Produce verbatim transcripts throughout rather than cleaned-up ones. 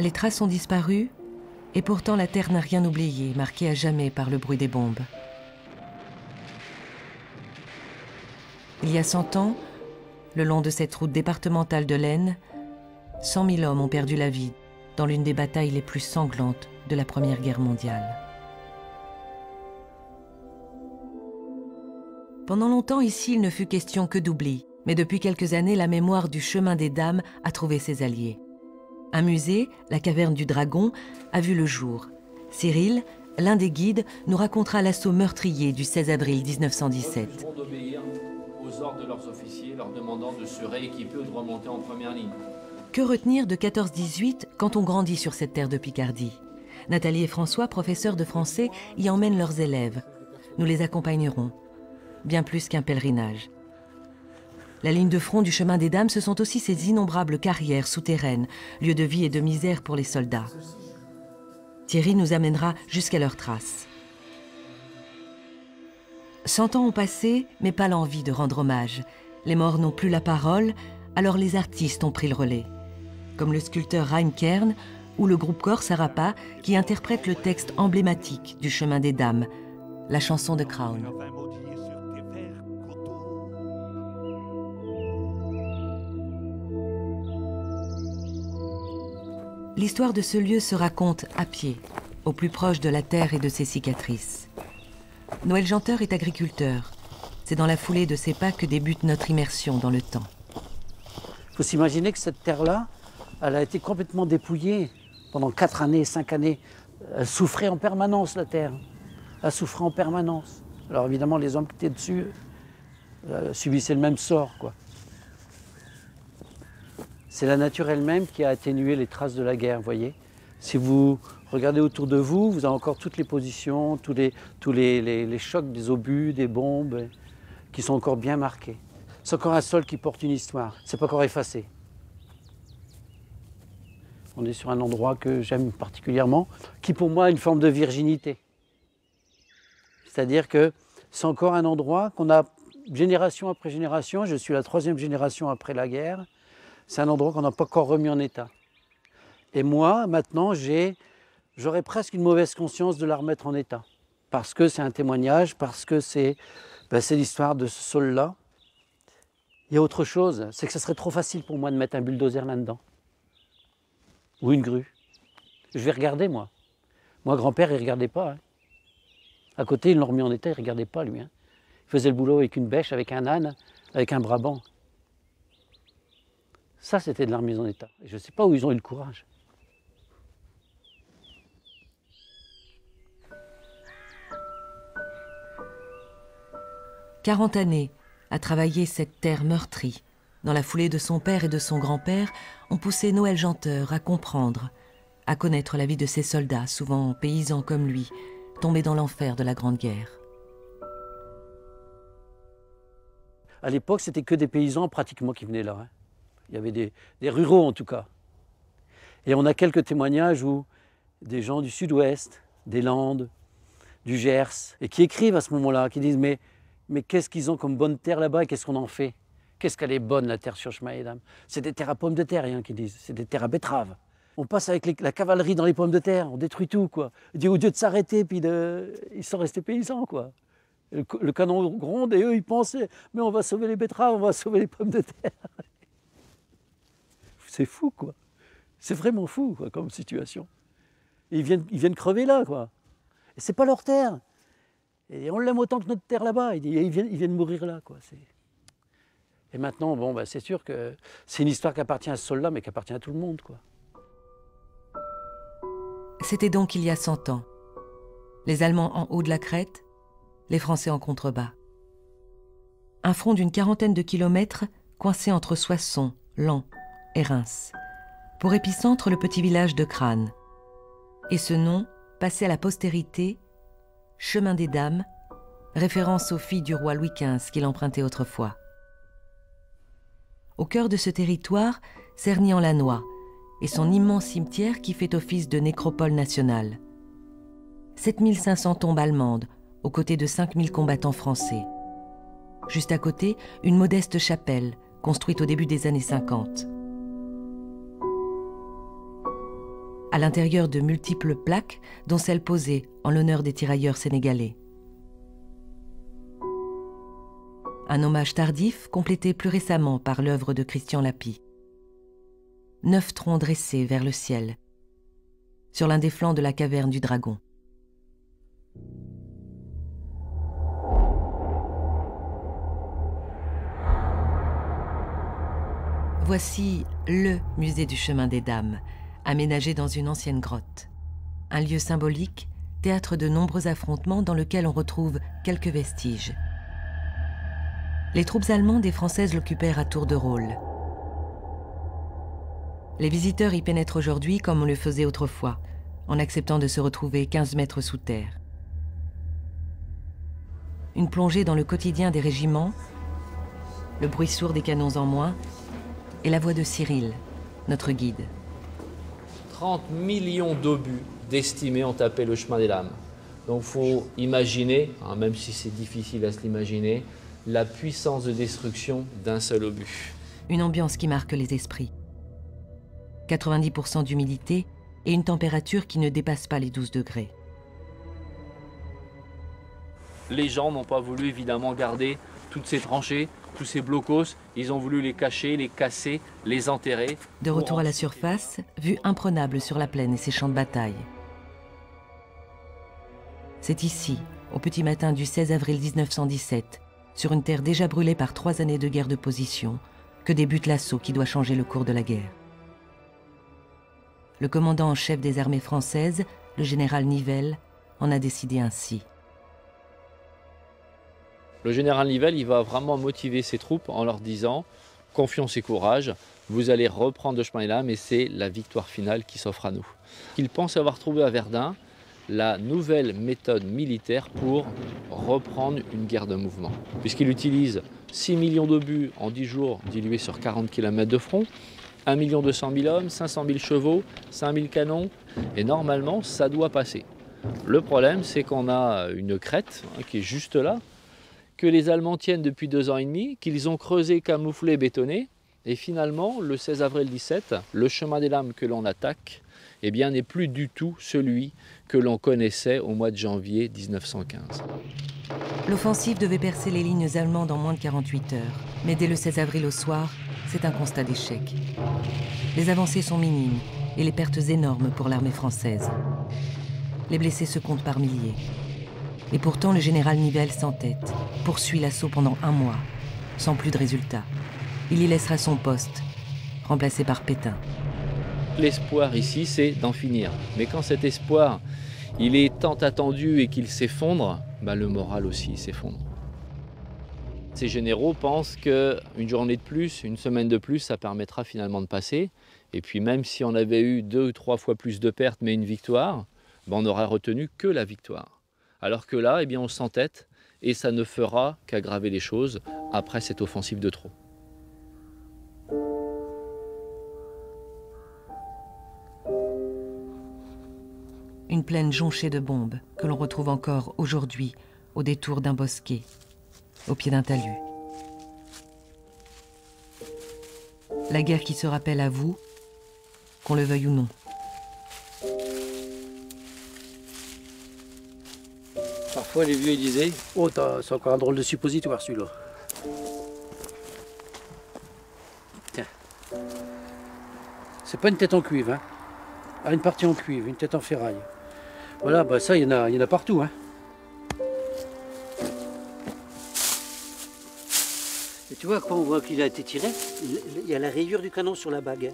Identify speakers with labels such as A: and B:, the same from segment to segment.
A: Les traces ont disparu, et pourtant la terre n'a rien oublié, marquée à jamais par le bruit des bombes. Il y a cent ans, le long de cette route départementale de l'Aisne, cent mille hommes ont perdu la vie dans l'une des batailles les plus sanglantes de la Première Guerre mondiale. Pendant longtemps, ici, il ne fut question que d'oubli, mais depuis quelques années, la mémoire du chemin des Dames a trouvé ses alliés. Un musée, la caverne du Dragon, a vu le jour. Cyril, l'un des guides, nous racontera l'assaut meurtrier du seize avril mille neuf cent dix-sept.
B: Aux ordres de leurs officiers, leur demandant de se rééquiper ou de remonter en première ligne.
A: Que retenir de quatorze dix-huit quand on grandit sur cette terre de Picardie? Nathalie et François, professeurs de français, y emmènent leurs élèves. Nous les accompagnerons. Bien plus qu'un pèlerinage. La ligne de front du chemin des Dames, ce sont aussi ces innombrables carrières souterraines, lieux de vie et de misère pour les soldats. Thierry nous amènera jusqu'à leurs traces. Cent ans ont passé, mais pas l'envie de rendre hommage. Les morts n'ont plus la parole, alors les artistes ont pris le relais. Comme le sculpteur Raim Kern ou le groupe corse Arapa qui interprète le texte emblématique du chemin des Dames, la chanson de Crown. L'histoire de ce lieu se raconte à pied, au plus proche de la terre et de ses cicatrices. Noël Janteur est agriculteur. C'est dans la foulée de ses pas que débute notre immersion dans le temps.
C: Il faut s'imaginer que cette terre-là, elle a été complètement dépouillée pendant quatre années, cinq années. Elle souffrait en permanence, la terre. Elle souffrait en permanence. Alors évidemment, les hommes qui étaient dessus euh, subissaient le même sort, quoi. C'est la nature elle-même qui a atténué les traces de la guerre, vous voyez. Si vous regardez autour de vous, vous avez encore toutes les positions, tous les, tous les, les, les chocs des obus, des bombes, qui sont encore bien marqués. C'est encore un sol qui porte une histoire, c'est pas encore effacé. On est sur un endroit que j'aime particulièrement, qui pour moi a une forme de virginité. C'est-à-dire que c'est encore un endroit qu'on a génération après génération, je suis la troisième génération après la guerre, c'est un endroit qu'on n'a pas encore remis en état. Et moi, maintenant, j'ai, j'aurais presque une mauvaise conscience de la remettre en état. Parce que c'est un témoignage, parce que c'est ben, c'est l'histoire de ce sol-là. Il y a autre chose, c'est que ce serait trop facile pour moi de mettre un bulldozer là-dedans. Ou une grue. Je vais regarder, moi. Moi, grand-père, il ne regardait pas. Hein. À côté, ils l'ont remis en état, il ne regardait pas, lui. Hein. Il faisait le boulot avec une bêche, avec un âne, avec un brabant. Ça, c'était de la remise en état. Et je ne sais pas où ils ont eu le courage.
A: quarante années à travailler cette terre meurtrie, dans la foulée de son père et de son grand-père, ont poussé Noël Janteur à comprendre, à connaître la vie de ces soldats, souvent paysans comme lui, tombés dans l'enfer de la Grande Guerre.
C: À l'époque, c'était que des paysans pratiquement qui venaient là. Hein. Il y avait des, des ruraux en tout cas. Et on a quelques témoignages où des gens du sud-ouest, des Landes, du Gers, et qui écrivent à ce moment-là, qui disent mais, mais qu'est-ce qu'ils ont comme bonne terre là-bas et qu'est-ce qu'on en fait? Qu'est-ce qu'elle est bonne la terre sur chemin des Dames? C'est des terres à pommes de terre, rien qu'ils disent, c'est des terres à betteraves. On passe avec les, la cavalerie dans les pommes de terre, on détruit tout quoi. Et au lieu de s'arrêter, puis de, ils sont restés paysans quoi. Le, le canon gronde et eux ils pensaient mais on va sauver les betteraves, on va sauver les pommes de terre. C'est fou, quoi. C'est vraiment fou, quoi, comme situation. Et ils viennent, ils viennent crever là, quoi. Et c'est pas leur terre. Et on l'aime autant que notre terre là-bas. Ils, ils, viennent, ils viennent mourir là, quoi. Et maintenant, bon, bah, c'est sûr que c'est une histoire qui appartient à ce sol-là, mais qui appartient à tout le monde, quoi.
A: C'était donc il y a cent ans. Les Allemands en haut de la crête, les Français en contrebas. Un front d'une quarantaine de kilomètres coincé entre Soissons, Laon et Reims. Pour épicentre, le petit village de Crâne. Et ce nom, passé à la postérité, Chemin des Dames, référence aux filles du roi Louis quinze qu'il empruntait autrefois. Au cœur de ce territoire, Cerny-en-Lannoy, et son immense cimetière qui fait office de nécropole nationale. sept mille cinq cents tombes allemandes, aux côtés de cinq mille combattants français. Juste à côté, une modeste chapelle, construite au début des années cinquante. à l'intérieur de multiples plaques, dont celle posée en l'honneur des tirailleurs sénégalais. Un hommage tardif complété plus récemment par l'œuvre de Christian Lapie. Neuf troncs dressés vers le ciel, sur l'un des flancs de la caverne du Dragon. Voici le musée du Chemin des Dames, aménagé dans une ancienne grotte. Un lieu symbolique, théâtre de nombreux affrontements dans lequel on retrouve quelques vestiges. Les troupes allemandes et françaises l'occupèrent à tour de rôle. Les visiteurs y pénètrent aujourd'hui comme on le faisait autrefois, en acceptant de se retrouver quinze mètres sous terre. Une plongée dans le quotidien des régiments, le bruit sourd des canons en moins, et la voix de Cyril, notre guide.
B: trente millions d'obus d'estimés ont tapé le chemin des lames. Donc il faut imaginer, hein, même si c'est difficile à se l'imaginer, la puissance de destruction d'un seul obus.
A: Une ambiance qui marque les esprits. quatre-vingt-dix pour cent d'humidité et une température qui ne dépasse pas les douze degrés.
B: Les gens n'ont pas voulu évidemment garder toutes ces tranchées, tous ces blocos. Ils ont voulu les cacher, les casser, les enterrer.
A: De retour à la surface, vue imprenable sur la plaine et ses champs de bataille. C'est ici, au petit matin du seize avril mille neuf cent dix-sept, sur une terre déjà brûlée par trois années de guerre de position, que débute l'assaut qui doit changer le cours de la guerre. Le commandant en chef des armées françaises, le général Nivelle, en a décidé ainsi.
B: Le général Nivelle, il va vraiment motiver ses troupes en leur disant « Confiance et courage, vous allez reprendre le chemin des lames et c'est la victoire finale qui s'offre à nous. » Il pense avoir trouvé à Verdun la nouvelle méthode militaire pour reprendre une guerre de mouvement. Puisqu'il utilise six millions d'obus en dix jours dilués sur quarante kilomètres de front, un million deux cent mille hommes, cinq cent mille chevaux, cinq mille canons, et normalement ça doit passer. Le problème c'est qu'on a une crête hein, qui est juste là, que les Allemands tiennent depuis deux ans et demi, qu'ils ont creusé, camouflé, bétonné, et finalement le seize avril dix-sept, le chemin des lames que l'on attaque eh bien, n'est plus du tout celui que l'on connaissait au mois de janvier mille neuf cent quinze.
A: L'offensive devait percer les lignes allemandes en moins de quarante-huit heures. Mais dès le seize avril au soir, c'est un constat d'échec. Les avancées sont minimes et les pertes énormes pour l'armée française. Les blessés se comptent par milliers. Et pourtant, le général Nivelle s'entête, poursuit l'assaut pendant un mois, sans plus de résultats. Il y laissera son poste, remplacé par Pétain.
B: L'espoir ici, c'est d'en finir. Mais quand cet espoir, il est tant attendu et qu'il s'effondre, bah le moral aussi s'effondre. Ces généraux pensent qu'une journée de plus, une semaine de plus, ça permettra finalement de passer. Et puis même si on avait eu deux ou trois fois plus de pertes, mais une victoire, bah on n'aurait retenu que la victoire. Alors que là, eh bien, on s'entête et ça ne fera qu'aggraver les choses après cette offensive de trop.
A: Une plaine jonchée de bombes que l'on retrouve encore aujourd'hui au détour d'un bosquet, au pied d'un talus. La guerre qui se rappelle à vous, qu'on le veuille ou non.
C: Parfois les vieux ils disaient « Oh, c'est encore un drôle de suppositoire celui-là. » Tiens. C'est pas une tête en cuivre, hein. Ah, une partie en cuivre, une tête en ferraille. Voilà, bah ça, il y en a, il y en a partout, hein. Et tu vois, quand on voit qu'il a été tiré, il y a la rayure du canon sur la bague.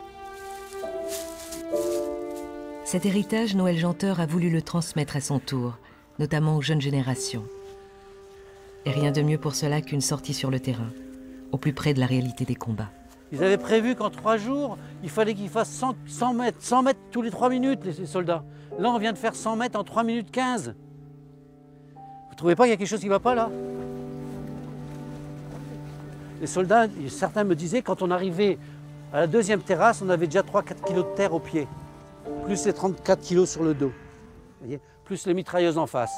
A: Cet héritage, Noël Janteur a voulu le transmettre à son tour, notamment aux jeunes générations. Et rien de mieux pour cela qu'une sortie sur le terrain, au plus près de la réalité des combats.
C: Ils avaient prévu qu'en trois jours, il fallait qu'ils fassent cent, cent mètres, cent mètres tous les trois minutes, les soldats. Là, on vient de faire cent mètres en trois minutes quinze. Vous ne trouvez pas qu'il y a quelque chose qui ne va pas là? Les soldats, certains me disaient, quand on arrivait à la deuxième terrasse, on avait déjà trois à quatre kilos de terre au pied, plus les trente-quatre kilos sur le dos, vous voyez, plus les mitrailleuses en face.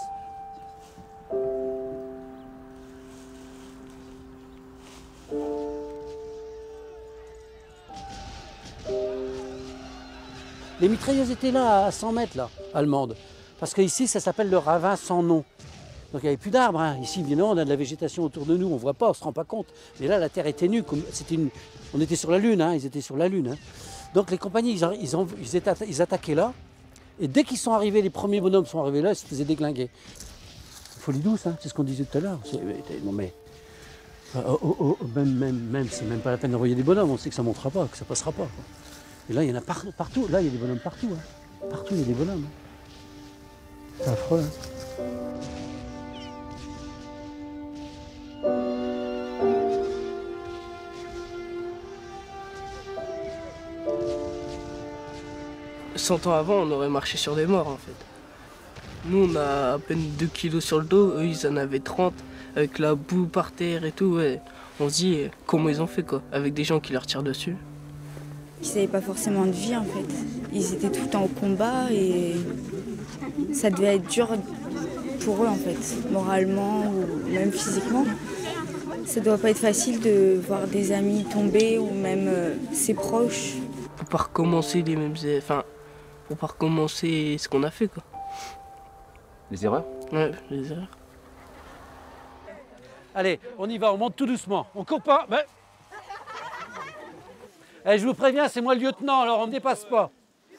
C: Les mitrailleuses étaient là, à cent mètres, là, allemandes. Parce qu'ici, ça s'appelle le ravin sans nom. Donc il n'y avait plus d'arbres. Hein. Ici, évidemment, on a de la végétation autour de nous, on ne voit pas, on ne se rend pas compte. Mais là, la terre était nue. Comme, c'était une... On était sur la Lune, hein, ils étaient sur la Lune. Hein. Donc les compagnies, ils, ils, ont, ils, étaient, ils attaquaient là. Et dès qu'ils sont arrivés, les premiers bonhommes sont arrivés là, ils se faisaient déglinguer. Folie douce, hein, c'est ce qu'on disait tout à l'heure. Non mais, oh, oh, oh, même, même, même, c'est même pas la peine d'envoyer des bonhommes, on sait que ça ne montera pas, que ça passera pas. Quoi. Et là, il y en a par, partout. Là, il y a des bonhommes partout. Hein. Partout, il y a des bonhommes. Hein. C'est affreux. Hein.
D: cent ans avant, on aurait marché sur des morts en fait. Nous, on a à peine deux kilos sur le dos, eux, ils en avaient trente, avec la boue par terre et tout. Ouais. On se dit, comment ils ont fait quoi, avec des gens qui leur tirent dessus.
E: Ils n'avaient pas forcément de vie en fait. Ils étaient tout le temps au combat et ça devait être dur pour eux en fait, moralement ou même physiquement. Ça doit pas être facile de voir des amis tomber ou même euh, ses proches.
D: Pour pas recommencer les mêmes... Enfin, pour pas recommencer ce qu'on a fait quoi.
B: Les erreurs?
D: Ouais, les erreurs.
C: Allez, on y va, on monte tout doucement. On court pas, mais... Eh, je vous préviens, c'est moi le lieutenant, alors on ne dépasse pas.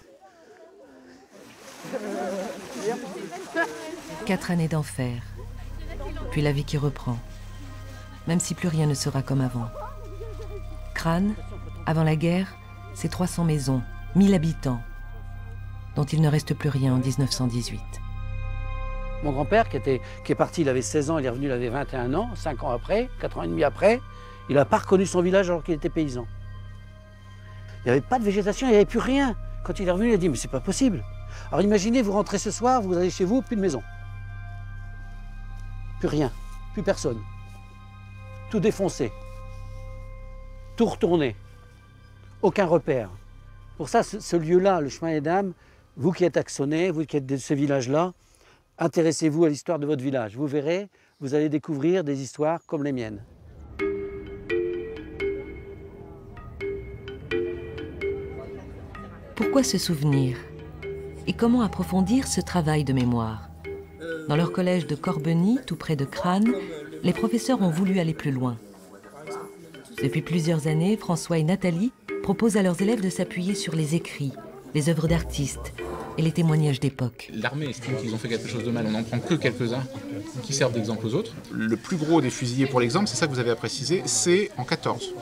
A: Quatre années d'enfer, puis la vie qui reprend, même si plus rien ne sera comme avant. Crâne, avant la guerre, c'est trois cents maisons, mille habitants, dont il ne reste plus rien en mille neuf cent dix-huit.
C: Mon grand-père, qui, était, qui est parti, il avait seize ans, il est revenu, il avait vingt et un ans, cinq ans après, quatre ans et demi après, il n'a pas reconnu son village alors qu'il était paysan. Il n'y avait pas de végétation, il n'y avait plus rien. Quand il est revenu, il a dit, mais c'est pas possible. Alors imaginez, vous rentrez ce soir, vous allez chez vous, plus de maison. Plus rien, plus personne. Tout défoncé. Tout retourné. Aucun repère. Pour ça, ce, ce lieu-là, le chemin des Dames, vous qui êtes Axonais, vous qui êtes de ce village-là, intéressez-vous à l'histoire de votre village. Vous verrez, vous allez découvrir des histoires comme les miennes.
A: Pourquoi se souvenir? Et comment approfondir ce travail de mémoire? Dans leur collège de Corbeny, tout près de Crâne, les professeurs ont voulu aller plus loin. Depuis plusieurs années, François et Nathalie proposent à leurs élèves de s'appuyer sur les écrits, les œuvres d'artistes et les témoignages d'époque.
F: L'armée estime qu'ils ont fait quelque chose de mal, on n'en prend que quelques-uns qui servent d'exemple aux autres. Le plus gros des fusillés pour l'exemple, c'est ça que vous avez à préciser, c'est en quatorze.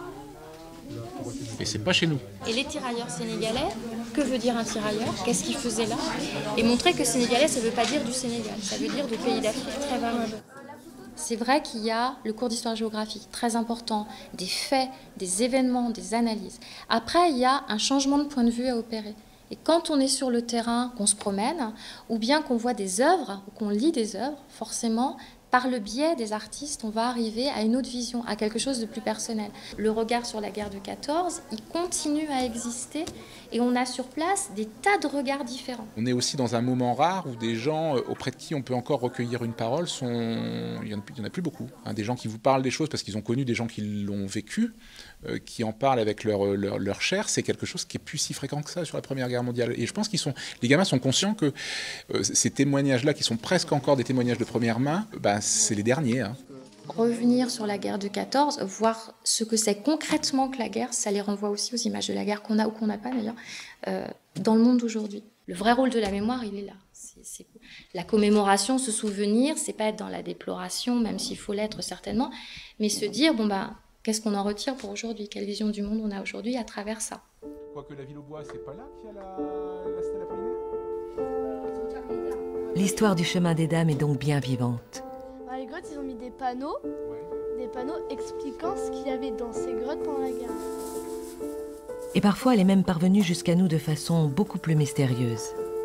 F: Et c'est pas chez nous.
G: Et les tirailleurs sénégalais, que veut dire un tirailleur? Qu'est-ce qu'il faisait là? Et montrer que sénégalais, ça ne veut pas dire du Sénégal, ça veut dire de pays d'Afrique très variés. C'est vrai qu'il y a le cours d'histoire-géographie, très important, des faits, des événements, des analyses. Après, il y a un changement de point de vue à opérer. Et quand on est sur le terrain, qu'on se promène, ou bien qu'on voit des œuvres, ou qu'on lit des œuvres, forcément, par le biais des artistes, on va arriver à une autre vision, à quelque chose de plus personnel. Le regard sur la guerre de quatorze, il continue à exister et on a sur place des tas de regards différents.
F: On est aussi dans un moment rare où des gens auprès de qui on peut encore recueillir une parole, sont... il n'y en, en a plus beaucoup. Hein, des gens qui vous parlent des choses parce qu'ils ont connu des gens qui l'ont vécu, euh, qui en parlent avec leur, leur, leur chair, c'est quelque chose qui est plus si fréquent que ça sur la Première Guerre mondiale. Et je pense qu'ils sont, les gamins sont conscients que euh, ces témoignages-là, qui sont presque encore des témoignages de première main, ben, c'est les derniers. Hein.
G: Revenir sur la guerre de quatorze, voir ce que c'est concrètement que la guerre, ça les renvoie aussi aux images de la guerre qu'on a ou qu'on n'a pas d'ailleurs, euh, dans le monde d'aujourd'hui. Le vrai rôle de la mémoire, il est là. C'est, c'est... La commémoration, se souvenir, c'est pas être dans la déploration, même s'il faut l'être certainement, mais se dire, bon bah, qu'est-ce qu'on en retire pour aujourd'hui? Quelle vision du monde on a aujourd'hui à travers ça?
F: Quoique la ville au bois, c'est pas là qu'il y a la, la stèle apollinaire.
A: L'histoire du chemin des Dames est donc bien vivante.
H: Dans les grottes, ils ont mis des panneaux,
F: Ouais.
H: des panneaux expliquant ce qu'il y avait dans ces grottes pendant la guerre.
A: Et parfois, elle est même parvenue jusqu'à nous de façon beaucoup plus mystérieuse.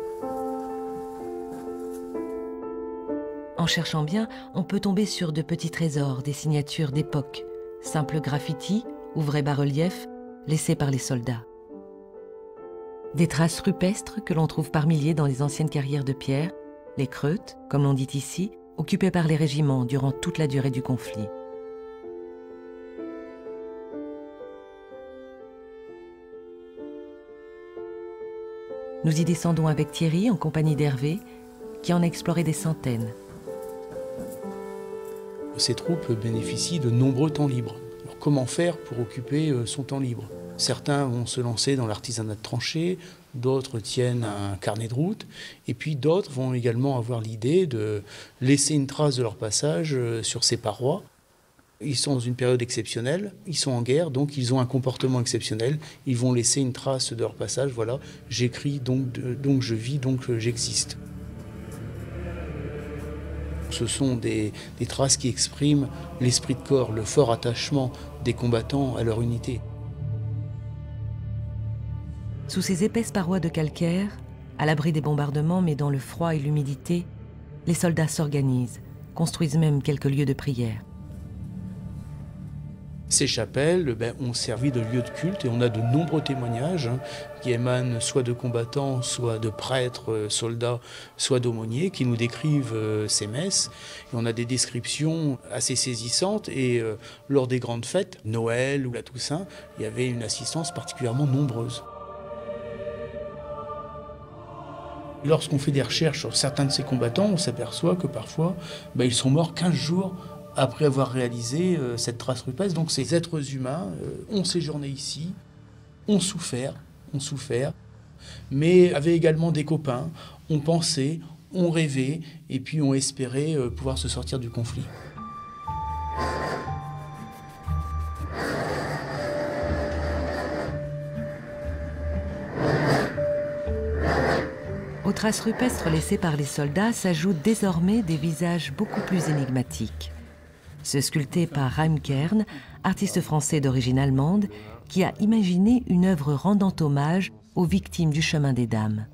A: En cherchant bien, on peut tomber sur de petits trésors, des signatures d'époque, simples graffitis ou vrais bas-reliefs laissés par les soldats. Des traces rupestres que l'on trouve par milliers dans les anciennes carrières de pierre, les creutes, comme l'on dit ici, occupées par les régiments durant toute la durée du conflit. Nous y descendons avec Thierry en compagnie d'Hervé, qui en a exploré des centaines.
I: Ces troupes bénéficient de nombreux temps libres. Alors, comment faire pour occuper son temps libre? Certains vont se lancer dans l'artisanat de tranchées, d'autres tiennent un carnet de route, et puis d'autres vont également avoir l'idée de laisser une trace de leur passage sur ces parois. Ils sont dans une période exceptionnelle, ils sont en guerre, donc ils ont un comportement exceptionnel, ils vont laisser une trace de leur passage, voilà, j'écris, donc, donc je vis, donc j'existe. Ce sont des, des traces qui expriment l'esprit de corps, le fort attachement des combattants à leur unité.
A: Sous ces épaisses parois de calcaire, à l'abri des bombardements mais dans le froid et l'humidité, les soldats s'organisent, construisent même quelques lieux de prière.
I: Ces chapelles ben, ont servi de lieu de culte et on a de nombreux témoignages hein, qui émanent soit de combattants, soit de prêtres, soldats, soit d'aumôniers qui nous décrivent euh, ces messes. Et on a des descriptions assez saisissantes et euh, lors des grandes fêtes, Noël ou la Toussaint, il y avait une assistance particulièrement nombreuse. Lorsqu'on fait des recherches sur certains de ces combattants, on s'aperçoit que parfois, ben, ils sont morts quinze jours après avoir réalisé euh, cette trace rupestre. Donc ces êtres humains euh, ont séjourné ici, ont souffert, ont souffert, mais avaient également des copains, ont pensé, ont rêvé, et puis ont espéré euh, pouvoir se sortir du conflit.
A: Aux traces rupestres laissées par les soldats s'ajoutent désormais des visages beaucoup plus énigmatiques. Ceux sculptés par Reimkern, artiste français d'origine allemande, qui a imaginé une œuvre rendant hommage aux victimes du chemin des dames.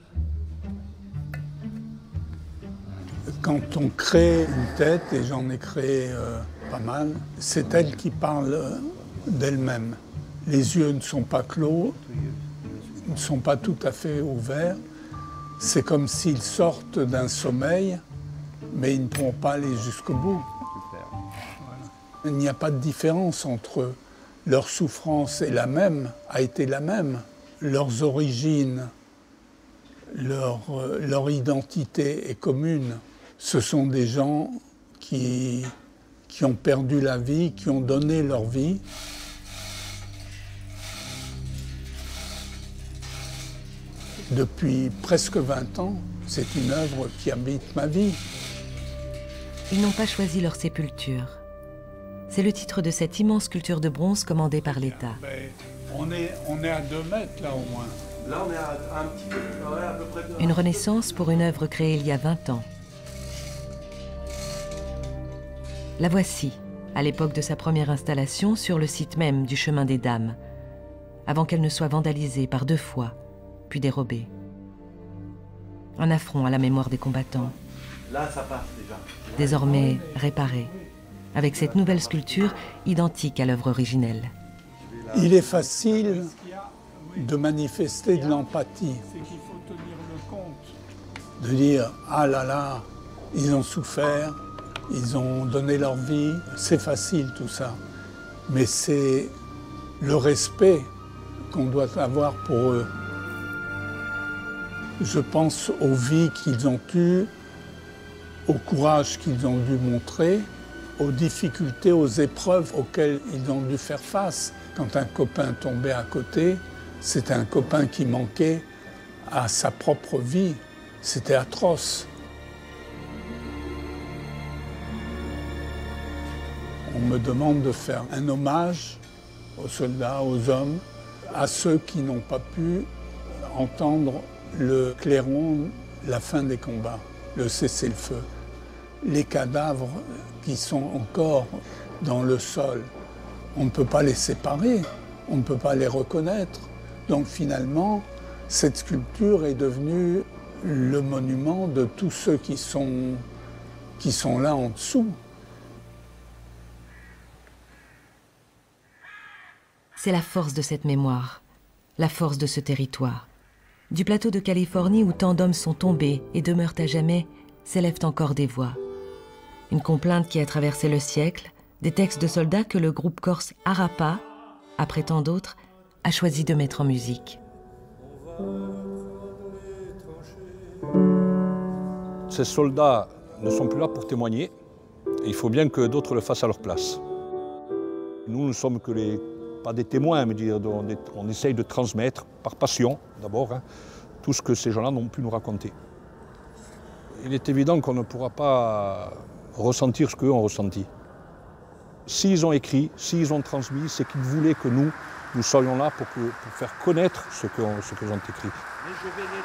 J: Quand on crée une tête, et j'en ai créé euh, pas mal, c'est elle qui parle euh, d'elle-même. Les yeux ne sont pas clos, ne sont pas tout à fait ouverts. C'est comme s'ils sortent d'un sommeil, mais ils ne pourront pas aller jusqu'au bout. Il n'y a pas de différence entre leur souffrance et la même, a été la même. Leurs origines, leur, leur identité est commune. Ce sont des gens qui, qui ont perdu la vie, qui ont donné leur vie. Depuis presque vingt ans, c'est une œuvre qui habite ma vie.
A: Ils n'ont pas choisi leur sépulture. C'est le titre de cette immense sculpture de bronze commandée par l'État.
J: On est, on est à deux mètres là au moins.
K: Là on est à un petit peu, ouais, à peu près deux.
A: Une renaissance pour une œuvre créée il y a vingt ans. La voici, à l'époque de sa première installation sur le site même du Chemin des Dames, avant qu'elle ne soit vandalisée par deux fois, puis dérobée. Un affront à la mémoire des combattants.
K: Là ça passe déjà.
A: Désormais réparée, avec cette nouvelle sculpture identique à l'œuvre originelle.
J: Il est facile de manifester de l'empathie, de dire « Ah là là, ils ont souffert, ils ont donné leur vie », c'est facile tout ça. Mais c'est le respect qu'on doit avoir pour eux. Je pense aux vies qu'ils ont eues, au courage qu'ils ont dû montrer, aux difficultés, aux épreuves auxquelles ils ont dû faire face. Quand un copain tombait à côté, c'était un copain qui manquait à sa propre vie. C'était atroce. On me demande de faire un hommage aux soldats, aux hommes, à ceux qui n'ont pas pu entendre le clairon, la fin des combats, le cessez-le-feu. Les cadavres qui sont encore dans le sol, on ne peut pas les séparer, on ne peut pas les reconnaître. Donc finalement, cette sculpture est devenue le monument de tous ceux qui sont, qui sont là en dessous.
A: C'est la force de cette mémoire, la force de ce territoire. Du plateau de Californie où tant d'hommes sont tombés et demeurent à jamais, s'élèvent encore des voix. Une complainte qui a traversé le siècle, des textes de soldats que le groupe corse Arapa, après tant d'autres, a choisi de mettre en musique.
L: Ces soldats ne sont plus là pour témoigner. Et il faut bien que d'autres le fassent à leur place. Nous ne sommes que les, pas des témoins, mais dire, on, on essaye de transmettre, par passion d'abord, hein, tout ce que ces gens-là n'ont pu nous raconter. Il est évident qu'on ne pourra pas ressentir ce qu'eux ont ressenti. S'ils ont écrit, s'ils ont transmis, c'est qu'ils voulaient que nous, nous soyons là pour, que, pour faire connaître ce qu'ils ont écrit.
M: Mais je venais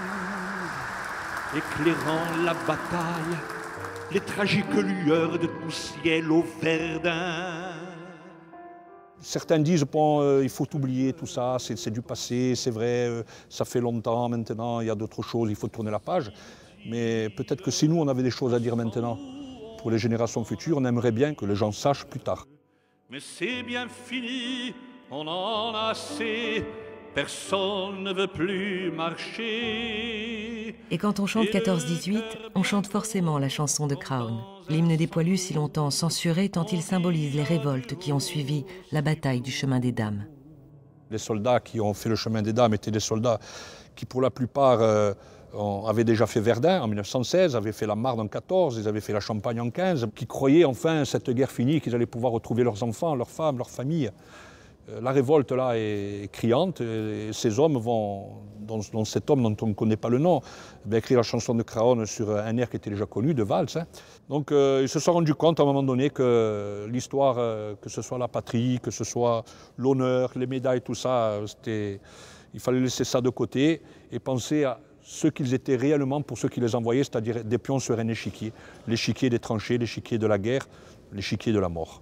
M: toujours, éclairant la bataille, les tragiques lueurs de tout ciel au Verdun.
L: Certains disent, bon, euh, il faut oublier tout ça, c'est du passé, c'est vrai, euh, ça fait longtemps maintenant, il y a d'autres choses, il faut tourner la page. Mais peut-être que si nous, on avait des choses à dire maintenant, pour les générations futures, on aimerait bien que les gens sachent plus tard.
M: Mais c'est bien fini, on en a assez, personne ne veut plus marcher.
A: Et quand on chante quatorze dix-huit, on chante forcément la chanson de Crown, l'hymne des poilus si longtemps censuré tant il symbolise les révoltes qui ont suivi la bataille du chemin des dames.
L: Les soldats qui ont fait le chemin des dames étaient des soldats qui, pour la plupart, euh, avaient déjà fait Verdun en mille neuf cent seize, avaient fait la Marne en quatorze, ils avaient fait la Champagne en quinze, qui croyaient enfin, cette guerre finie, qu'ils allaient pouvoir retrouver leurs enfants, leurs femmes, leurs familles. La révolte là est criante et ces hommes vont, dont, dont cet homme dont on ne connaît pas le nom, va écrire la chanson de Crown sur un air qui était déjà connu, de valse. Hein. Donc euh, ils se sont rendus compte à un moment donné que l'histoire, euh, que ce soit la patrie, que ce soit l'honneur, les médailles, tout ça, il fallait laisser ça de côté et penser à ce qu'ils étaient réellement pour ceux qui les envoyaient, c'est-à-dire des pions sur un échiquier, l'échiquier des tranchées, l'échiquier de la guerre, l'échiquier de la mort.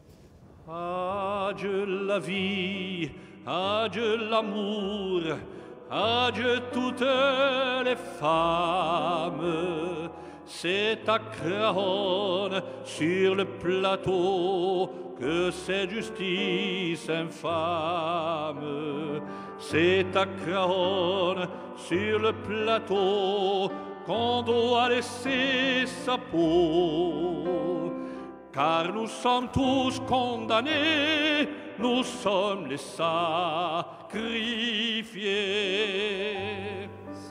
M: Adieu la vie, adieu l'amour, adieu toutes les femmes. C'est à Craonne, sur le plateau, que cette justice infâme. C'est à Craonne, sur le plateau, qu'on doit laisser sa peau. Car nous sommes tous condamnés, nous sommes les sacrifiés.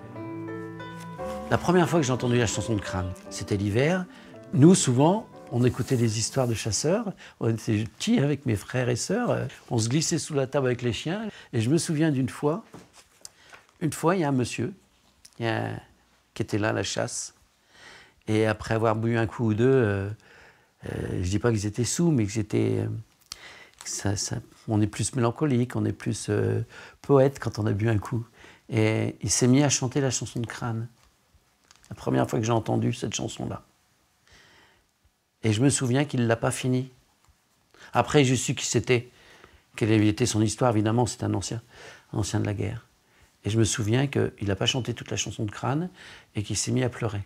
C: La première fois que j'ai entendu la chanson de Crown, c'était l'hiver. Nous, souvent, on écoutait des histoires de chasseurs. On était petits avec mes frères et sœurs. On se glissait sous la table avec les chiens. Et je me souviens d'une fois, une fois, il y a un monsieur il y a un, qui était là à la chasse. Et après avoir bu un coup ou deux, euh, Euh, je ne dis pas qu'ils étaient sous, mais qu'ils étaient... Euh, ça, ça, on est plus mélancolique, on est plus euh, poète quand on a bu un coup. Et il s'est mis à chanter la chanson de Crown. La première fois que j'ai entendu cette chanson-là. Et je me souviens qu'il ne l'a pas finie. Après, je su qui c'était, quelle était son histoire. Évidemment, c'est un ancien, un ancien de la guerre. Et je me souviens qu'il n'a pas chanté toute la chanson de Crown et qu'il s'est mis à pleurer.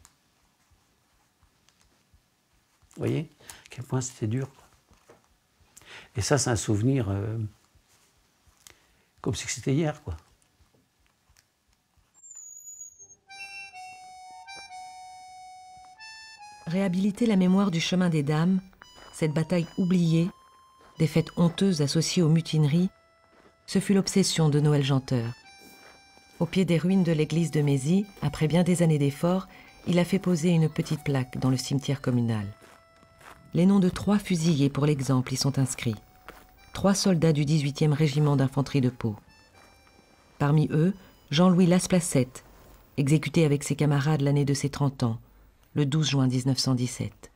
C: Vous voyez à quel point c'était dur. Et ça, c'est un souvenir euh, comme si c'était hier, quoi.
A: Réhabiliter la mémoire du chemin des dames, cette bataille oubliée, des fêtes honteuses associées aux mutineries, ce fut l'obsession de Noël Janteur. Au pied des ruines de l'église de Mézy, après bien des années d'efforts, il a fait poser une petite plaque dans le cimetière communal. Les noms de trois fusillés, pour l'exemple, y sont inscrits. Trois soldats du dix-huitième régiment d'infanterie de Pau. Parmi eux, Jean-Louis Lasplacette, exécuté avec ses camarades l'année de ses trente ans, le douze juin mille neuf cent dix-sept.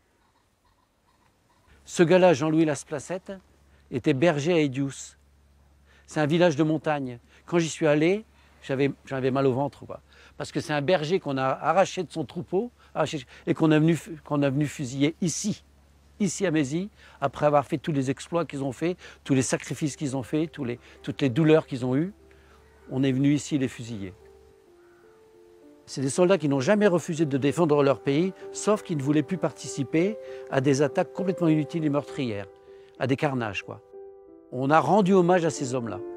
C: Ce gars-là, Jean-Louis Lasplacette, était berger à Edius. C'est un village de montagne. Quand j'y suis allé, j'avais mal au ventre, quoi. Parce que c'est un berger qu'on a arraché de son troupeau arraché, et qu'on a, qu'on a venu fusiller ici. Ici à Mézy, après avoir fait tous les exploits qu'ils ont fait, tous les sacrifices qu'ils ont fait, tous les, toutes les douleurs qu'ils ont eues, on est venu ici les fusiller. C'est des soldats qui n'ont jamais refusé de défendre leur pays, sauf qu'ils ne voulaient plus participer à des attaques complètement inutiles et meurtrières, à des carnages, quoi. On a rendu hommage à ces hommes-là.